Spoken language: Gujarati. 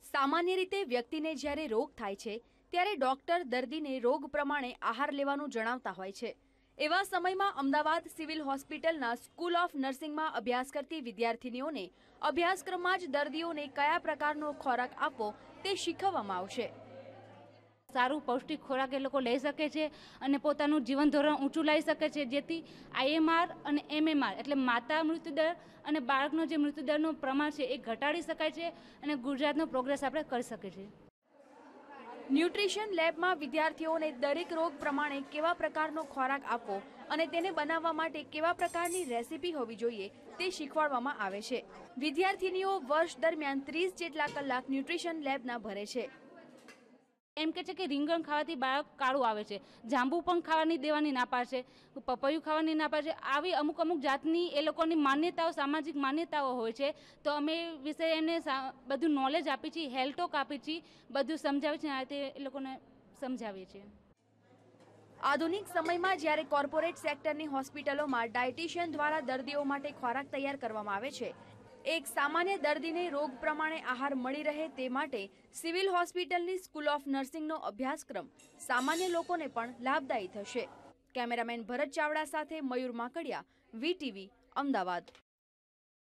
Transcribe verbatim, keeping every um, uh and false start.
સામાન્ય રીતે વ્યક્તિને જ્યારે રોગ થાય છે ત્યારે ડોક્ટર દર્દીને રોગ પ્રમાણે આહાર લેવાનું જણાવતા હોય છે। એવા સમયમાં અમદાવાદ સિવિલ હોસ્પિટલના સ્કૂલ ઓફ નર્સિંગમાં અભ્યાસ કરતી વિદ્યાર્થીનીઓને અભ્યાસક્રમમાં જ દર્દીઓને કયા પ્રકારનો ખોરાક આપવો તે શીખવવામાં આવશે। સારું પૌષ્ટિક ખોરાક એ લોકો લઈ શકે છે અને પોતાનું જીવન ધોરણ ઊંચું લાવી શકે છે, જેથી આઈએમઆર અને એમએમઆર એટલે માતા મૃત્યુદર અને બાળકનો જે મૃત્યુદરનું પ્રમાણ છે એ ઘટાડી શકાય છે અને ગુજરાતનો પ્રોગ્રેસ આપણે કરી શકીએ છીએ। ન્યુટ્રિશન લેબમાં વિદ્યાર્થીઓને દરેક રોગ પ્રમાણે કેવા પ્રકારનો ખોરાક આપવો અને તેને બનાવવા માટે કેવા પ્રકારની રેસીપી હોવી જોઈએ તે શીખવાડવામાં આવે છે। વિદ્યાર્થીનીઓ વર્ષ દરમિયાન ત્રીસ જેટલા કલાક ન્યુટ્રિશન લેબના ભરે છે। એમ કે છે કે રીંગણ ખાવાથી બાળક કાળું આવે છે, જાંબુ પણ ખાવાની દેવાની ના પાડે છે, પપૈયું ખાવાની ના પાડે છે। આવી અમુક અમુક જાતની એ લોકોની માન્યતાઓ, સામાજિક માન્યતાઓ હોય છે, તો અમે વિશે એમને બધું નોલેજ આપી છીએ, હેલ્થ ટોક આપી છીએ, બધું સમજાવીએ છીએ, આ રીતે એ લોકોને સમજાવીએ છીએ। આધુનિક સમયમાં જ્યારે કોર્પોરેટ સેક્ટરની હોસ્પિટલોમાં ડાયટિશિયન દ્વારા દર્દીઓ માટે ખોરાક તૈયાર કરવામાં આવે છે, એક સામાન્ય દર્દીને રોગ પ્રમાણે આહાર મળી રહે તે માટે સિવિલ હોસ્પિટલની સ્કૂલ ઓફ નર્સિંગનો અભ્યાસક્રમ સામાન્ય લોકોને પણ લાભદાયી થશે। કેમેરામેન ભરત ચાવડા સાથે મયુર માકડિયા, વીટીવી, અમદાવાદ।